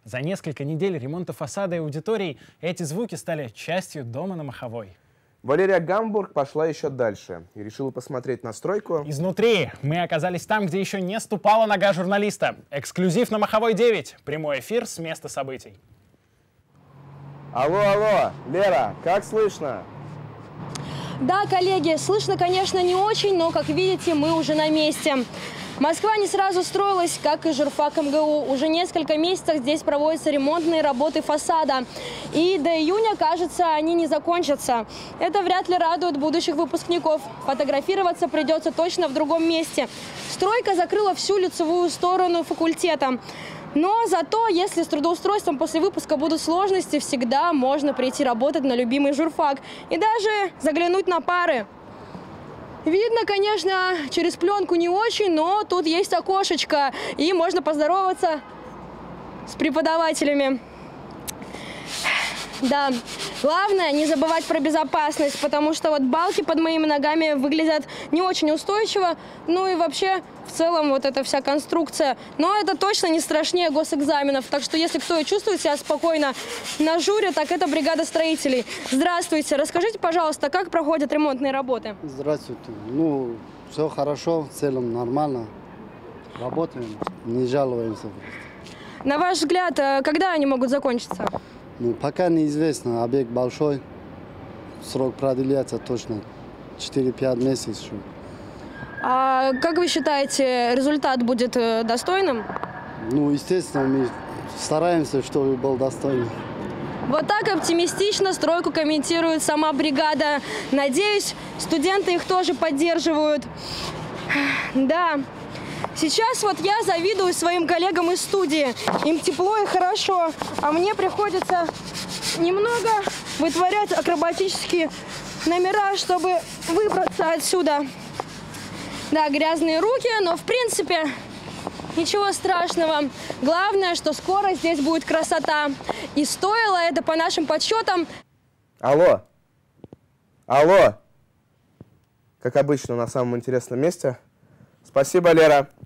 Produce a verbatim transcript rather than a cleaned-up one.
За несколько недель ремонта фасада и аудиторий эти звуки стали частью дома на Маховой. Валерия Гамбург пошла еще дальше и решила посмотреть на стройку. Изнутри мы оказались там, где еще не ступала нога журналиста. Эксклюзив на Маховой девять. Прямой эфир с места событий. Алло, алло, Лера, как слышно? Да, коллеги, слышно, конечно, не очень, но, как видите, мы уже на месте. Москва не сразу строилась, как и журфак эм гэ у. Уже несколько месяцев здесь проводятся ремонтные работы фасада. И до июня, кажется, они не закончатся. Это вряд ли радует будущих выпускников. Фотографироваться придется точно в другом месте. Стройка закрыла всю лицевую сторону факультета. Но зато, если с трудоустройством после выпуска будут сложности, всегда можно прийти работать на любимый журфак и даже заглянуть на пары. Видно, конечно, через пленку не очень, но тут есть окошечко, и можно поздороваться с преподавателями. Да, главное не забывать про безопасность, потому что вот балки под моими ногами выглядят не очень устойчиво, ну и вообще в целом вот эта вся конструкция. Но это точно не страшнее госэкзаменов, так что если кто и чувствует себя спокойно на жюри, так это бригада строителей. Здравствуйте, расскажите, пожалуйста, как проходят ремонтные работы? Здравствуйте. Ну, все хорошо, в целом нормально. Работаем, не жалуемся. На ваш взгляд, когда они могут закончиться? Ну, пока неизвестно, объект большой, срок продлится точно четыре-пять месяцев. А как вы считаете, результат будет достойным? Ну, естественно, мы стараемся, чтобы был достойным. Вот так оптимистично стройку комментирует сама бригада. Надеюсь, студенты их тоже поддерживают. Да. Сейчас вот я завидую своим коллегам из студии. Им тепло и хорошо, а мне приходится немного вытворять акробатические номера, чтобы выбраться отсюда. Да, грязные руки, но в принципе ничего страшного. Главное, что скоро здесь будет красота. И стоило это, по нашим подсчетам... Алло, алло, как обычно, на самом интересном месте. Спасибо, Лера.